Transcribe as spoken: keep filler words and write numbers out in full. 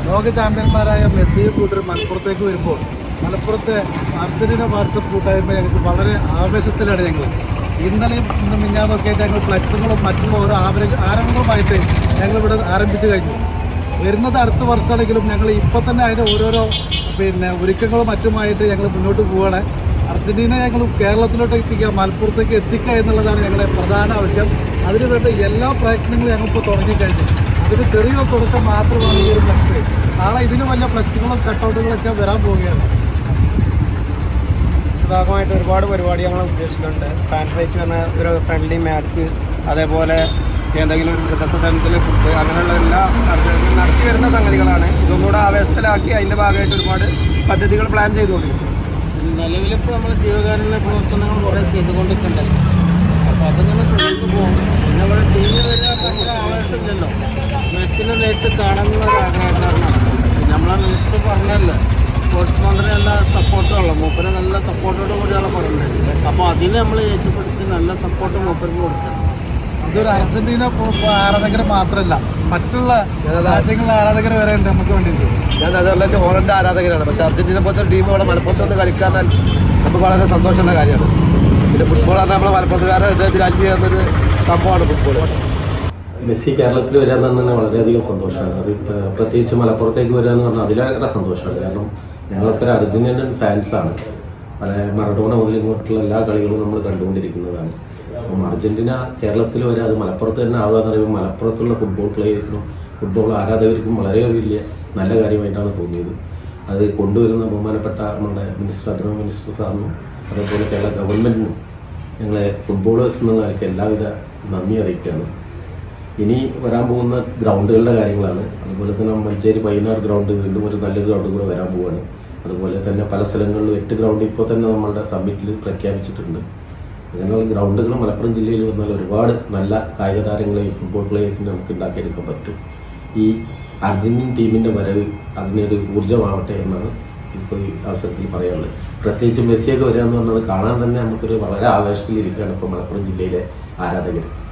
ലോക ചാമ്പ്യന്മാരായ മെസ്സി കൂട്ടർ മലപ്പുറത്തേക്ക് വരുമ്പോൾ മലപ്പുറത്തെ അർജന്റീന വാട്സപ്പ് കൂട്ടായ്മ ഞങ്ങൾക്ക് വളരെ ആവേശത്തിലാണ്. ഞങ്ങൾ ഇന്നലെയും ഇന്ന് മിഞ്ഞാന്നൊക്കെ ആയിട്ട് ഞങ്ങൾ ഫ്ലെക്സുകളും മറ്റുള്ള ഓരോ ആരംഭങ്ങളുമായിട്ട് ഞങ്ങളിവിടെ ആരംഭിച്ചു കഴിഞ്ഞു. വരുന്നത് അടുത്ത വർഷമാണെങ്കിലും ഞങ്ങൾ ഇപ്പം തന്നെ അതിൻ്റെ ഓരോരോ പിന്നെ ഒരുക്കങ്ങളും മറ്റുമായിട്ട് ഞങ്ങൾ മുന്നോട്ട് പോവുകയാണ്. അർജന്റീന ഞങ്ങൾ കേരളത്തിലോട്ട് എത്തിക്കുക, മലപ്പുറത്തേക്ക് എത്തിക്കുക എന്നുള്ളതാണ് ഞങ്ങളുടെ പ്രധാന ആവശ്യം. അതിനുവേണ്ടി എല്ലാ പ്രയത്നങ്ങളും ഞങ്ങളിപ്പോൾ തുടങ്ങിക്കഴിഞ്ഞു. അതിന് ചെറിയൊരു തുടക്കം മാത്രമാണ് ഈ ഒരു ഫ്ലെക്സ്. നാളെ ഇതിന് വലിയ ഫ്ലെക്സുകളും കട്ടൗട്ടുകളൊക്കെ വരാൻ പോവുകയാണ്. ഭാഗമായിട്ട് ഒരുപാട് പരിപാടി ഞങ്ങൾ ഉദ്ദേശിക്കുന്നുണ്ട്. ഫാൻ ഫൈറ്റ് പറഞ്ഞ ഒരു ഫ്രണ്ട്ലി മാച്ച്, അതേപോലെ എന്തെങ്കിലും ഒരു വൃദ്ധസദനത്തിൽ ഫുഡ്, അങ്ങനെയുള്ള എല്ലാ നടത്തി വരുന്ന സംഗതികളാണ്. ഇതൊന്നുകൂടെ ആവേശത്തിലാക്കി അതിൻ്റെ ഭാഗമായിട്ട് ഒരുപാട് പദ്ധതികൾ പ്ലാൻ ചെയ്തുകൊണ്ടിരിക്കും. നിലവിലിപ്പോൾ നമ്മൾ ജീവകാരുണ്യ പ്രവർത്തനങ്ങൾ കുറേ ചെയ്തുകൊണ്ടിരിക്കുന്നുണ്ട്. അപ്പോൾ അതിങ്ങനെ തുടർന്ന് പോകും. പിന്നെ ഇവിടെ ടീമിൽ വരാൻ ഭയങ്കര ആവേശമില്ലല്ലോ. മെസ്സിനെ നേരിട്ട് കാണുന്ന ഒരു ആഗ്രഹക്കാരനാണ്. നമ്മളെ മിനിസ്റ്റർ പറഞ്ഞല്ലോ, സ്പോർട്സ് മന്ത്രി നല്ല സപ്പോർട്ടുള്ള മൂപ്പര് നല്ല സപ്പോർട്ടോട് കൂടിയാണ് പറയുന്നത്. അപ്പോൾ അതിന് നമ്മൾ ഏറ്റുപിടിച്ച് നല്ല സപ്പോർട്ട് മൂപ്പർക്ക് കൊടുക്കണം. ഇതൊരു അർജന്റീന ആരാധകർ മാത്രമല്ല, മറ്റുള്ള രാജ്യങ്ങളിലെ ആരാധകർ വരെ ഉണ്ട് നമുക്ക് വേണ്ടിയിട്ട്. ഞാൻ അതല്ല ഹോളണ്ട് ആരാധകരാണ്. പക്ഷേ അർജന്റീന പോലത്തെ ഒരു ടീം ഇവിടെ മലപ്പുറത്ത് വന്ന് കളിക്കാൻ നമുക്ക് വളരെ സന്തോഷമുള്ള കാര്യമാണ്. പിന്നെ ഫുട്ബോൾ പറഞ്ഞാൽ നമ്മൾ മലപ്പുറത്തുകാരെ ഇദ്ദേഹത്തിൽ രാജ്യം ചെയ്യുന്നൊരു സംഭവമാണ് ഫുട്ബോൾ. മെസ്സി കേരളത്തിൽ വരാൻ തന്നെ വളരെയധികം സന്തോഷമാണ്. അത് പ്രത്യേകിച്ച് മലപ്പുറത്തേക്ക് വരിക എന്ന് പറഞ്ഞാൽ അതിലേറെ സന്തോഷമാണ്. കാരണം ഞങ്ങളൊക്കെ ഒരു അർജന്റീനൻ ഫാൻസാണ്. പല മറഡോണ മുതൽ ഇങ്ങോട്ടുള്ള എല്ലാ കളികളും നമ്മൾ കണ്ടുകൊണ്ടിരിക്കുന്നതാണ്. അപ്പം അർജന്റീന കേരളത്തിൽ വരെ അത് മലപ്പുറത്ത് തന്നെ ആവുക എന്ന് പറയുമ്പോൾ മലപ്പുറത്തുള്ള ഫുട്ബോൾ പ്ലേയേഴ്സിനും ഫുട്ബോൾ ആരാധകർക്കും വളരെ വലിയ നല്ല കാര്യമായിട്ടാണ് തോന്നിയത്. അത് കൊണ്ടുവരുന്ന ബഹുമാനപ്പെട്ട നമ്മുടെ മിനിസ്റ്റർ അദ്രോ മിനിസ്റ്റർ സാറിനും അതേപോലെ കേരള ഗവൺമെൻറ്റിനും ഞങ്ങളെ ഫുട്ബോളേഴ്സ് എന്നുള്ള നിലയ്ക്ക് എല്ലാവിധ നന്ദി അറിയിക്കുകയാണ്. ഇനി വരാൻ പോകുന്ന ഗ്രൗണ്ടുകളുടെ കാര്യങ്ങളാണ്. അതുപോലെ തന്നെ മഞ്ചേരി പയ്യനാട് ഗ്രൗണ്ട് വീണ്ടും ഒരു നല്ലൊരു ഗ്രൗണ്ട് കൂടെ വരാൻ പോവുകയാണ്. അതുപോലെ തന്നെ പല സ്ഥലങ്ങളിലും എട്ട് ഗ്രൗണ്ട് ഇപ്പോൾ തന്നെ നമ്മളുടെ സമ്മിറ്റിൽ പ്രഖ്യാപിച്ചിട്ടുണ്ട്. അങ്ങനെയുള്ള ഗ്രൗണ്ടുകൾ മലപ്പുറം ജില്ലയിൽ വന്നാൽ ഒരുപാട് നല്ല കായിക താരങ്ങളെയും ഫുട്ബോൾ പ്ലേയേഴ്സിനെ നമുക്ക് ഉണ്ടാക്കിയെടുക്കാൻ പറ്റും. ഈ അർജന്റീൻ ടീമിൻ്റെ വരവ് അതിനൊരു ഊർജ്ജമാവട്ടെ എന്നാണ് ഇപ്പോൾ ഈ അവസരത്തിൽ പറയാനുള്ളത്. പ്രത്യേകിച്ച് മെസ്സിയൊക്കെ വരിക എന്ന് പറഞ്ഞാൽ കാണാൻ തന്നെ നമുക്കൊരു വളരെ ആവേശത്തിലിരിക്കുകയാണ് ഇപ്പോൾ മലപ്പുറം ജില്ലയിലെ ആരാധകർ.